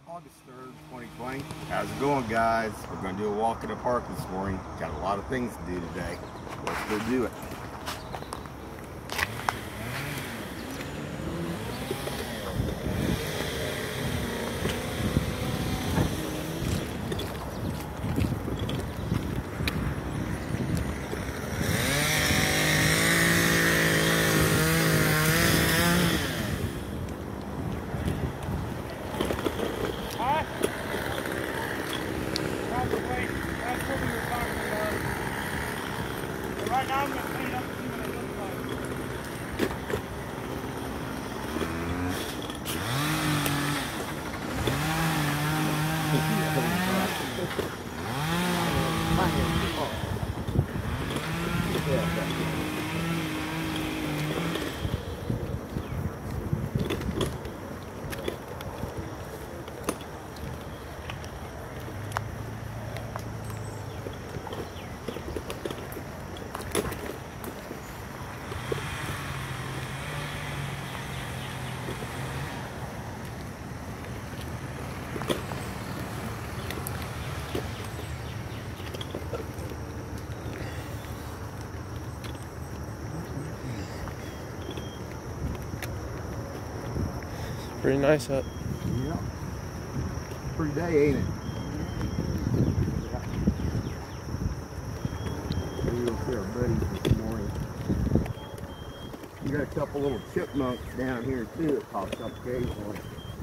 August 3rd, 2020. How's it going, guys? We're going to do a walk in the park this morning. Got a lot of things to do today. Let's go do it. Right now I'm going to clean it up and see what it looks like. Pretty nice up. Yeah. Pretty day, ain't it? Maybe we'll see our buddies this morning. You got a couple little chipmunks down here too that pops up occasionally.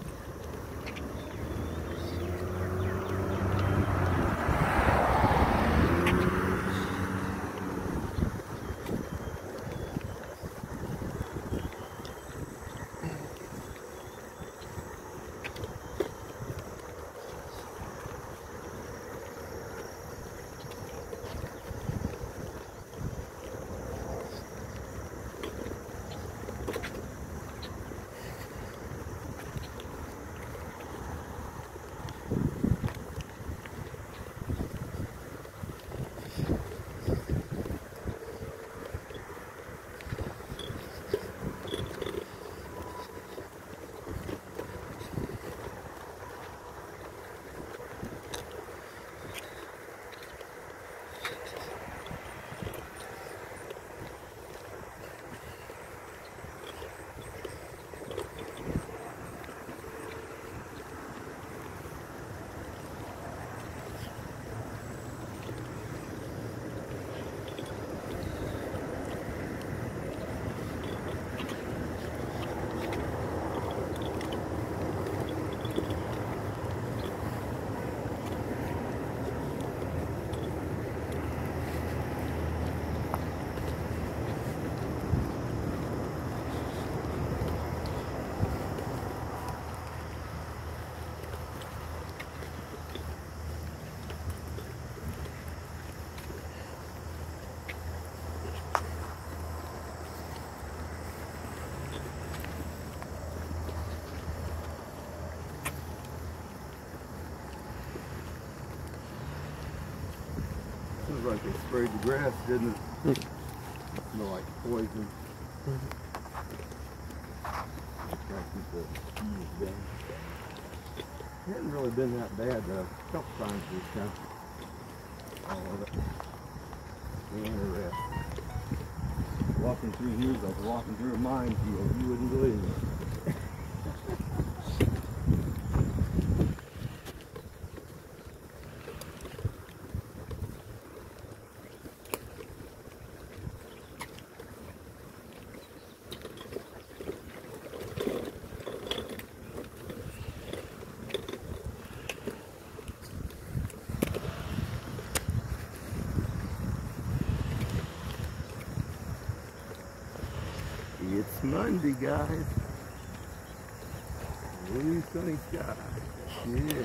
Seems like they sprayed the grass, didn't it? Smell like poison. Try to keep the bees down. It hasn't really been that bad though. A couple times this time. All of it. And walking through here is like walking through a minefield. You wouldn't believe it. It's Monday, guys. Blue sunny sky. Yeah.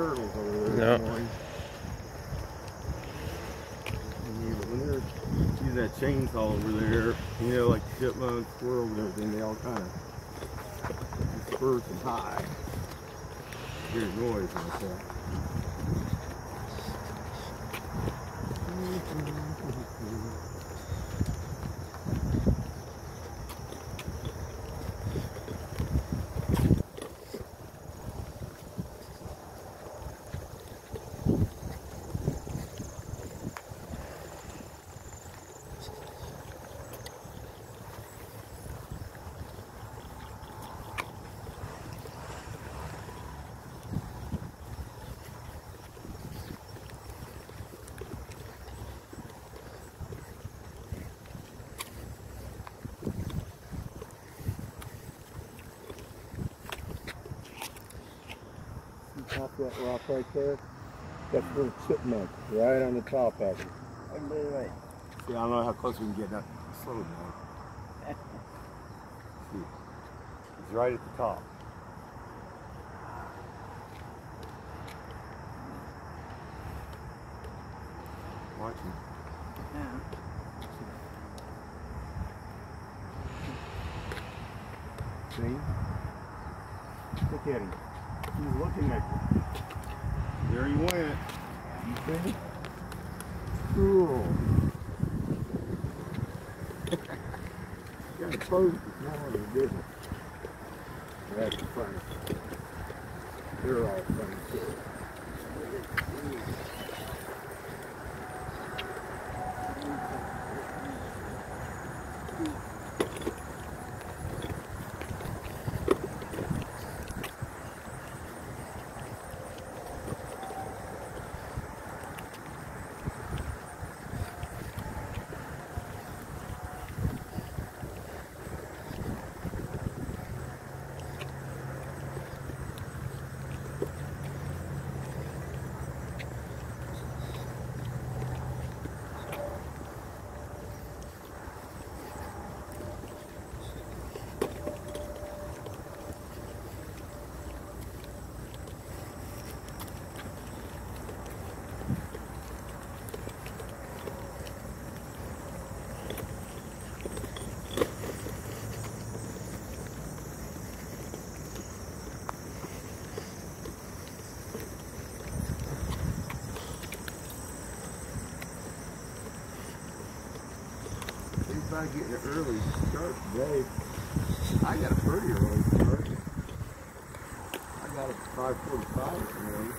turtles over there No. this morning. When they're using that chainsaw over there, you know, like chipmunks, squirrels, and everything, they all kind of disperse and hide. Hear noise like that. Top that rock right there, that's a little chipmunk right on the top of it. Wait. See, I don't know how close we can get that. Slow down. See, he's right at the top. Watch him. See? Look at him. He's looking at you. There he went. You see? Cool. Got exposed this morning, didn't it? That's funny. They're all funny too. About getting an early start today. I got a pretty early start. I got it at 5:45 this morning.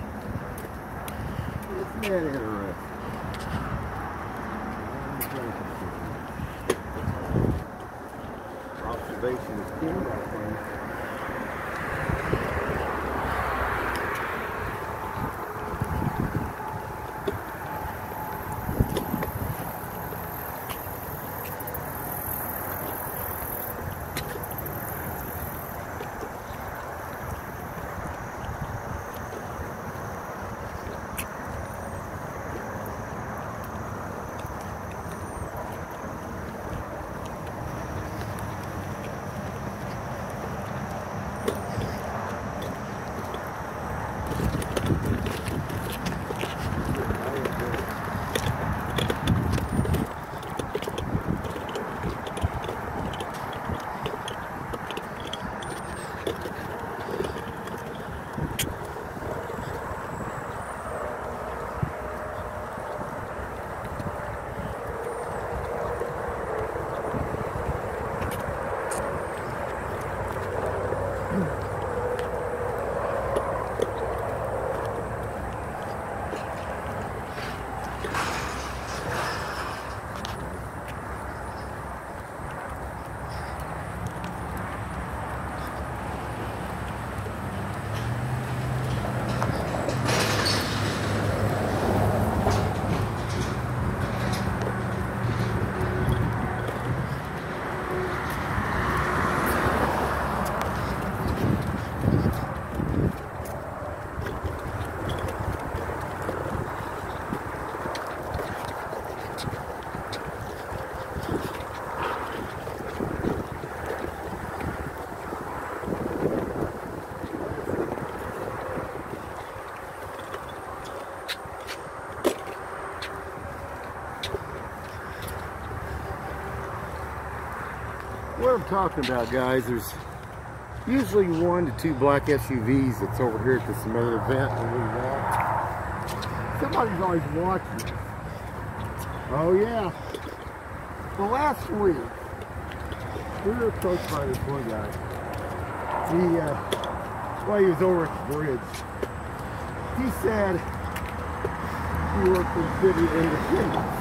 Isn't that interesting? generation is killed out there. What I'm talking about, guys, there's usually 1 to 2 black SUVs that's over here at this other event when we walk. Somebody's always watching. Oh yeah. Well, last week we were approached by this one guy. He was over at the bridge. He said he worked for the city of Independence.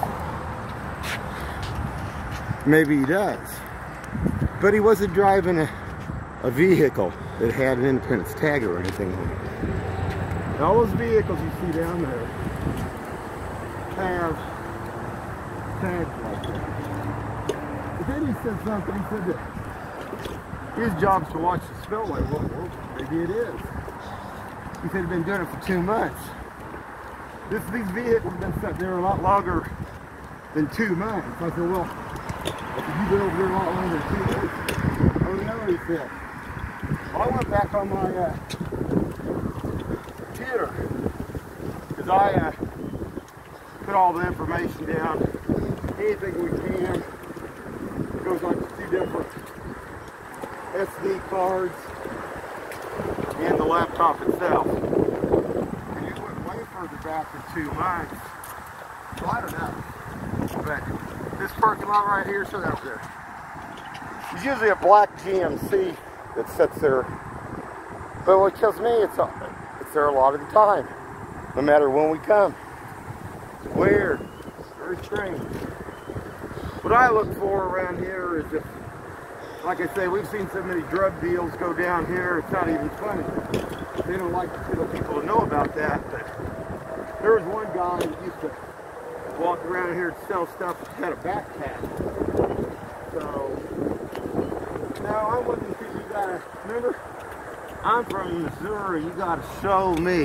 Maybe he does. But he wasn't driving a vehicle that had an Independence tag or anything on it. All those vehicles you see down there have tags like that. But then he said something. He said that his job's to watch the spillway. Well, maybe it is. He said he'd been doing it for 2 months. These vehicles have been sitting there a lot longer than 2 months. I said, well, if you been over there a lot longer than 2 months? Oh no, he said. Well, I went back on my computer because I put all the information down, anything we can. It goes on 2 different SD cards and the laptop itself. And it went way further back than 2 months. Well, I don't know. But this parking lot right here, so that there. There's usually a black GMC that sits there. But what kills me, it's there a lot of the time. No matter when we come. Weird. Very strange. What I look for around here is if, like I say, we've seen so many drug deals go down here, it's not even funny. They don't like people to know about that, but there was one guy that used to walk around here and sell stuff that had a backpack. So, now I'm looking to see you gotta, remember, I'm from Missouri, you gotta show me.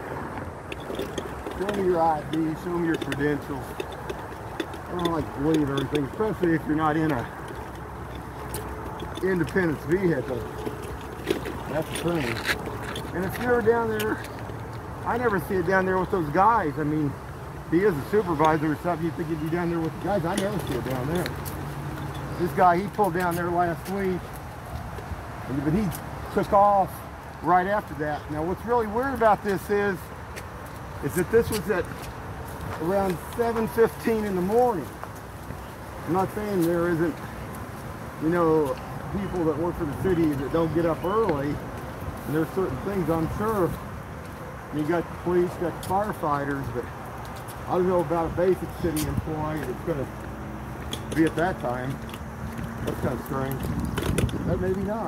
Show me your ID, show me your credentials. I don't like to believe everything, especially if you're not in a Independence vehicle. That's the thing. And if you're down there, I never see it down there with those guys. I mean, if he is a supervisor or something, you think he'd be down there with the guys. I never see it down there. This guy, he pulled down there last week, but he took off right after that. Now, what's really weird about this is that this was at around 7:15 in the morning. I'm not saying there isn't, you know, people that work for the city that don't get up early, and there's certain things I'm sure. You got the police, got the firefighters, but I don't know about a basic city employee that's going to be at that time. That's kind of strange. But maybe not.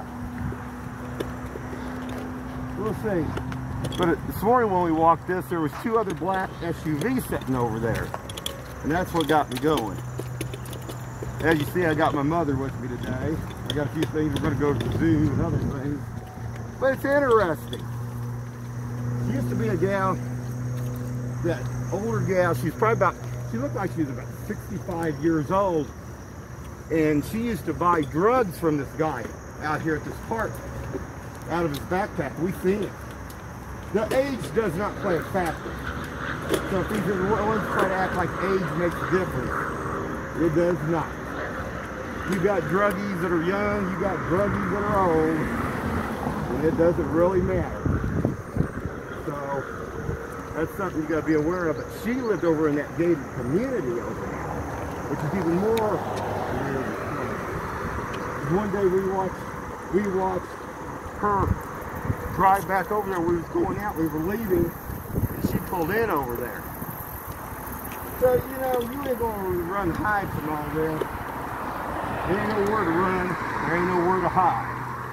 We'll see. But this morning when we walked this, there was 2 other black SUVs sitting over there. And that's what got me going. As you see, I got my mother with me today. I got a few things. We're going to go to the zoo and other things. But it's interesting. She used to be a gal, that older gal. She's probably about, she looked like she was about 65 years old. And she used to buy drugs from this guy out here at this park, out of his backpack. We seen it. The age does not play a factor. So if these are the ones try to act like age makes a difference, it does not. You got druggies that are young, you got druggies that are old, and it doesn't really matter. So that's something you got to be aware of. But she lived over in that gated community over there, which is even more weird. One day we watched her drive back over there. We was going out, we were leaving, and she pulled in over there. So, you know, you ain't gonna run hide from all this. There ain't nowhere to run, there ain't nowhere to hide.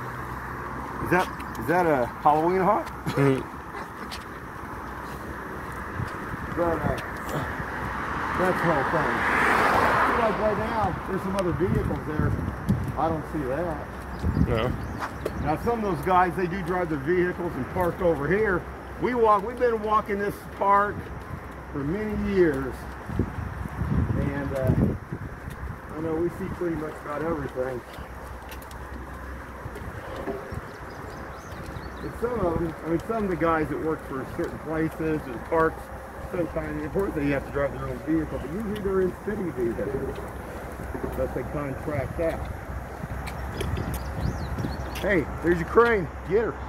Is that a Halloween hawk? But that's the whole thing. Like right now, there's some other vehicles there. I don't see that. No. Now some of those guys, they do drive their vehicles and park over here. We've been walking this park for many years. And I know we see pretty much about everything. And some of them, I mean some of the guys that work for certain places and parks, sometimes, of course they have to drive their own vehicle, but usually they're in city vehicles that they contract out. Hey, there's your crane. Get her.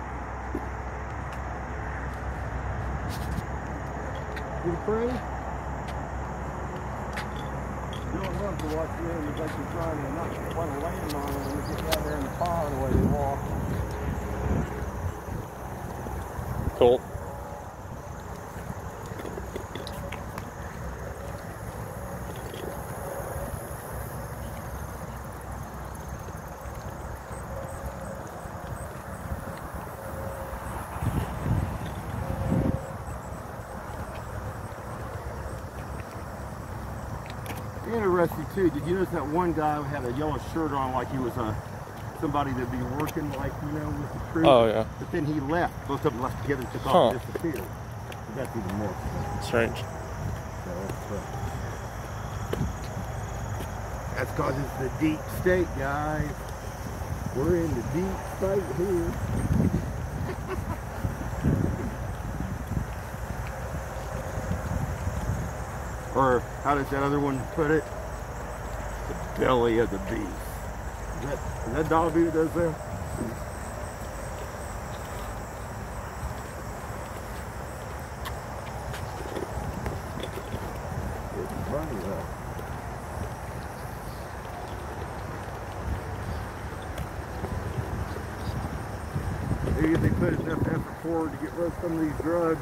Get a crane? You don't love to watch the animals like you're trying to not want to land on them when they get down there in the pond the way they walk. Cool. Interesting too. Did you notice that one guy who had a yellow shirt on like he was somebody that'd be working like, you know, with the crew? Oh yeah. But then he left. Both of them left together, took off and disappeared. So that's even more strange. So that's because it's the deep state, guys. We're in the deep state here. Or how does that other one put it? The belly of the beast. Is that Dolby that does that? It's funny though. Maybe if they put enough effort forward to get rid of some of these drugs,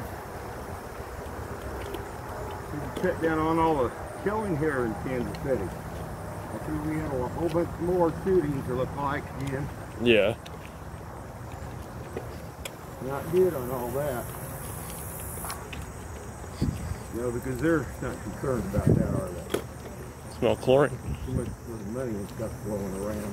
cut down on all the killing here in Kansas City. I think we have a whole bunch more shootings to look like again. Yeah. Not good on all that. You know, because they're not concerned about that, are they? Smell chlorine. Too much money and stuff flowing around.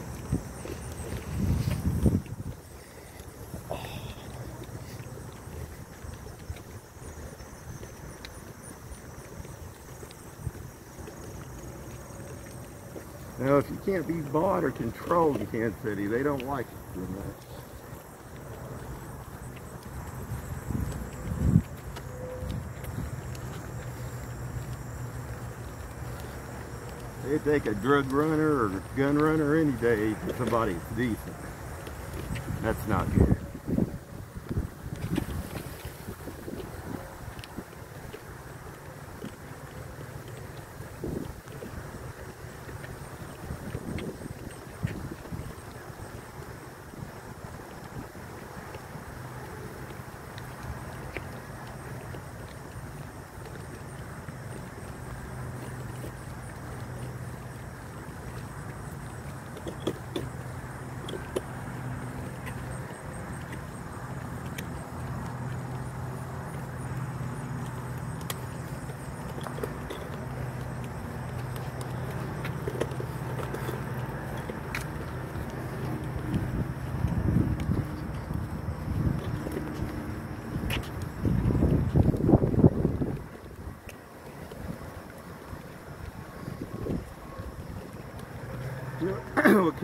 Now, if you can't be bought or controlled in Kansas City, they don't like it too much. They take a drug runner or gun runner any day for somebody that's decent. That's not good.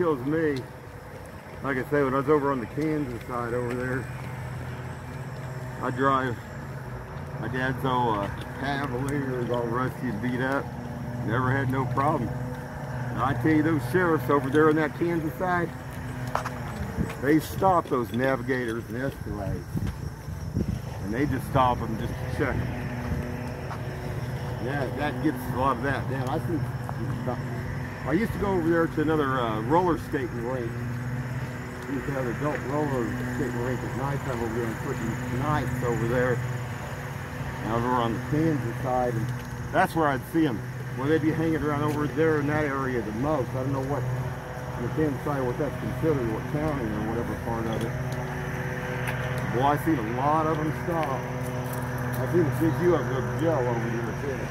kills me, like I say, when I was over on the Kansas side over there, I drive my dad's old Cavalier, is all rusty and beat up. Never had no problem. And I tell you, those sheriffs over there on that Kansas side, they stop those navigators and Escalades. And they just stop them just to check them. Yeah, that gets a lot of that down. I used to go over there to another roller skating rink. We used to have an adult roller skating rink at nighttime over there and putting nights over there. And over on the Kansas side, and that's where I'd see them. Well, they'd be hanging around over there in that area the most. I don't know what, on the Kansas side, what that's considered, what county or whatever part of it. Boy, I've seen a lot of them stop. I've seen a big few of them gel over there too.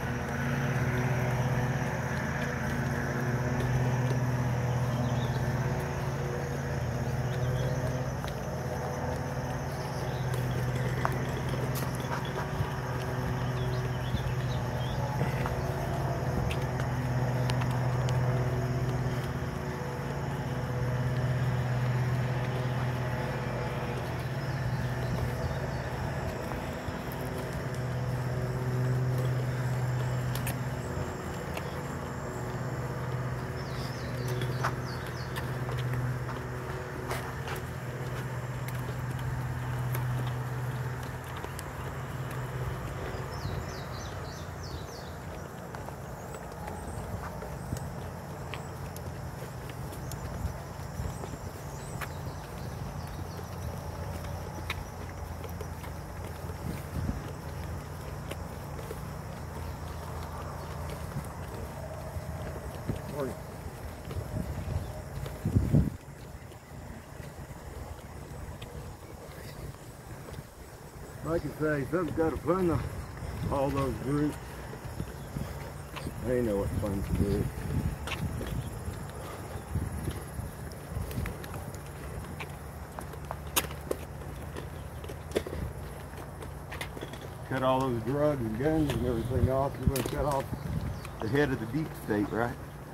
Like I say, something's got to fund all those groups. They know what fun to do. Cut all those drugs and guns and everything off. You're going to cut off the head of the deep state, right?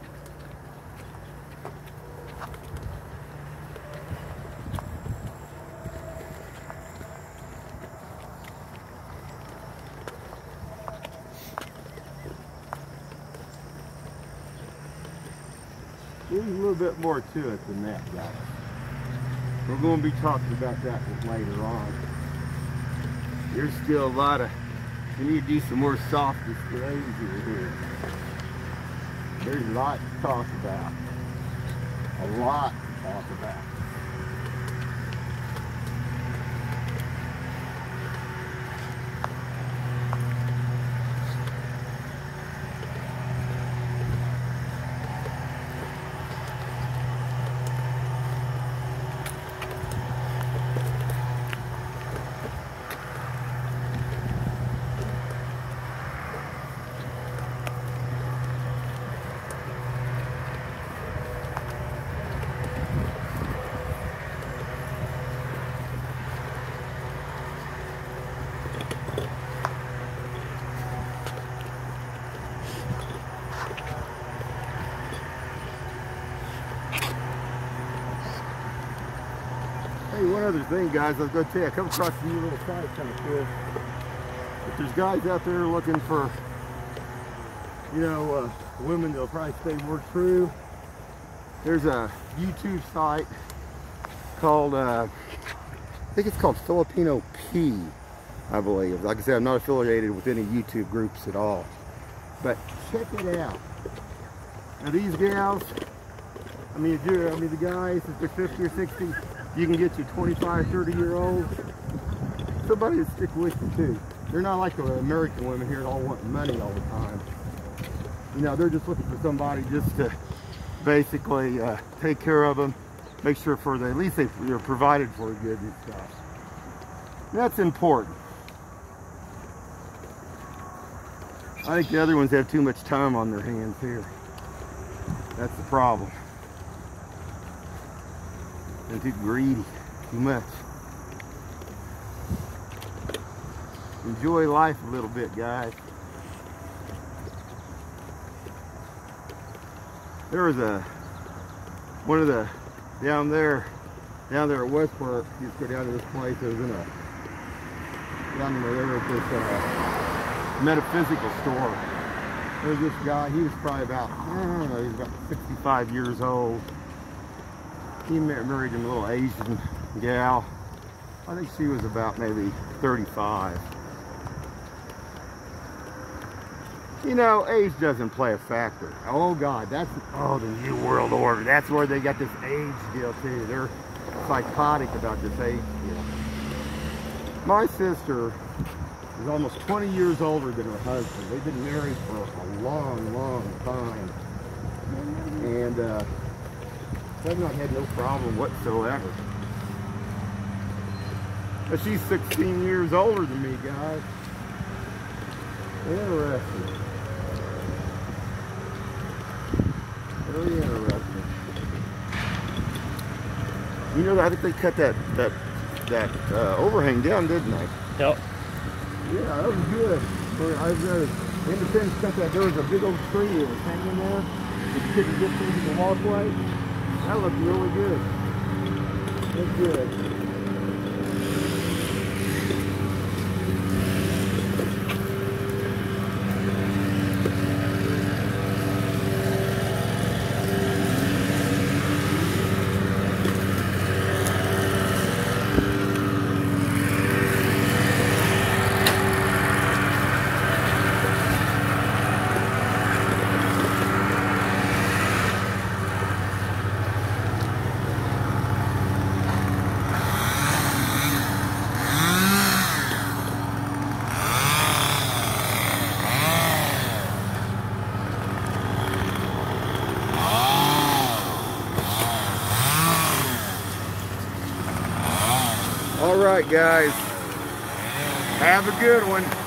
There's a little bit more to it than that, guys. We're going to be talking about that later on. There's still a lot of, we need to do some more soft displays here. There's a lot to talk about. A lot to talk about. Hey, one other thing, guys, I was going to tell you, I come across a new little site kind of cool. If there's guys out there looking for, you know, women that'll probably stay more true, there's a YouTube site called, I think it's called Filipino P, I believe. Like I said, I'm not affiliated with any YouTube groups at all. But check it out. Now these gals, the guys, if they're 50 or 60, you can get you 25, 30-year-olds. Somebody to stick with you too. They're not like the American women here that all want money all the time. You know, they're just looking for somebody just to basically take care of them, make sure for the, at least they're provided for good and stuff. That's important. I think the other ones have too much time on their hands here. That's the problem. They're too greedy, too much. Enjoy life a little bit, guys. There was a one of the, down there at Westport, you used to go down to this place. It was in a, down there at this metaphysical store. There's this guy, he was probably about, I don't know, he was about 65 years old. He married a little Asian gal. I think she was about maybe 35. You know, age doesn't play a factor. Oh God, that's, oh, the New World Order. That's where they got this age deal too. They're psychotic about this age deal. My sister is almost 20 years older than her husband. They've been married for a long, long time. And they've not had no problem whatsoever. But she's 16 years older than me, guys. Interesting. Very interesting. You know, I think they cut that overhang down, didn't they? Yep. Yeah, that was good. I was Independence cut that. There was a big old tree that was hanging there. You couldn't get through the walkway. That looked really good. Looked good. All right, guys. Have a good one.